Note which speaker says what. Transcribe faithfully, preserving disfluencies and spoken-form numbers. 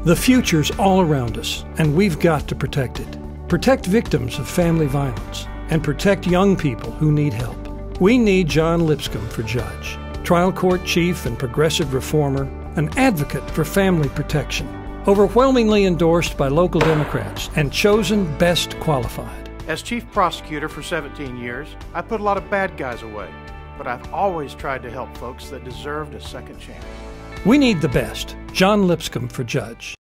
Speaker 1: The future's all around us, and we've got to protect it. Protect victims of family violence, and protect young people who need help. We need John Lipscombe for judge, trial court chief and progressive reformer, an advocate for family protection, overwhelmingly endorsed by local Democrats and chosen best qualified.
Speaker 2: As chief prosecutor for seventeen years, I put a lot of bad guys away, but I've always tried to help folks that deserved a second chance.
Speaker 1: We need the best. John Lipscombe for judge.